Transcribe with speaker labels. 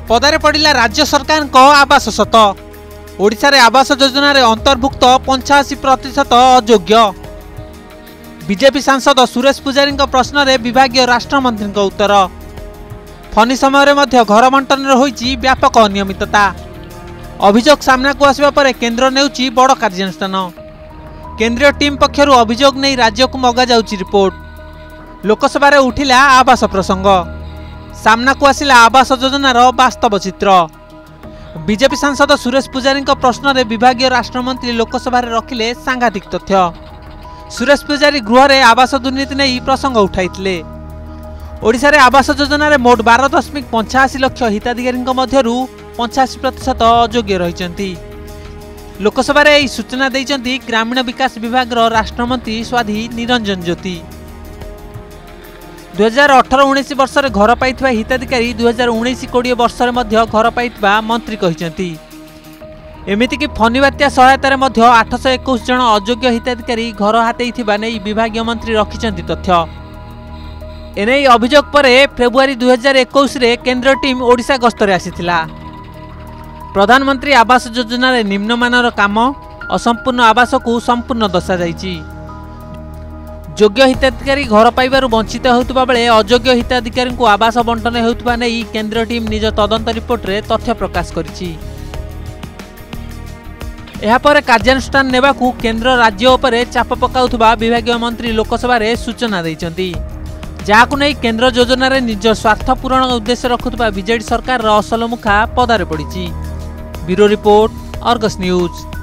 Speaker 1: पदारे पड़ा राज्य सरकार आवास सत ओडिशा रे आवास योजना रे अंतर्भुक्त 85% अयोग्य। बीजेपी सांसद सुरेश पुजारी प्रश्न रे विभागीय राष्ट्रमंत्री उत्तर। फनी समय मध्य घर बंटन होईची व्यापक अनियमितता। अभियोग सामना को आसिबा परे केंद्र नेउची बड़ कार्यानुष्ठान। केंद्रीय टीम पक्षरु अभियोग नहीं राज्य को मगा जाउची रिपोर्ट। लोकसभा रे उठिला आवास प्रसंग। सामना को आसिला आवास योजनार वास्तव चित्र। बीजेपी सांसद सुरेश पुजारी प्रश्न रे विभागीय राष्ट्रमंत्री लोकसभा रे रखिले सांघातिक तथ्य। सुरेश पुजारी गृह रे आवास दुर्नीति नहीं प्रसंग उठाइथिले। ओडिशा रे आवास योजना रे मोट 12.85 लाख हिताधिकारी मध्यरु 85% अयोग्य रहिचंती। लोकसभा रे एही सूचना दैचंती ग्रामीण विकास विभाग राष्ट्रमंत्री स्वाधी निरंजन ज्योति। 2018-19 वर्ष रे घर पाइथिबा हिताधिकारी 2019-20 वर्ष रे मध्य घर पाइथिबा मंत्री कहिचंती। एमिति कि फनी बात्या सहायता रे मध्य 821 जन अयोग्य हिताधिकारी घर हातेइथिबा नै विभागीय मंत्री रखिचंती तथ्य। एनै अभियोग परे फेब्रुआरी 2021 रे केंद्र टीम ओडिशा गस्त रे आसीथिला। प्रधानमंत्री आवास योजना रे निम्नमानर काम असंपूर्ण आवास को संपूर्ण दर्शा जाइछि। योग्य हिताधिकारी घर पाइबारु वंचित होउतबा बेले अयोग्य हिताधिकारी को आवास बंटन होउतबा नै केंद्र टीम निज तदंत रिपोर्ट रे तथ्य प्रकाश करिछि। एहा पर कार्यानुष्ठान नेबाकू केंद्र राज्य उपरे चाप पकाउथबा विभागीय मंत्री लोकसभा रे सूचना दैचंती। जाहाकू नै केंद्र योजना रे निज स्वार्थ पूरण उद्देश्य रखुथबा बीजेडी सरकार रो असल मुखा पदारे पड़िछि। Bureau report, Argus news.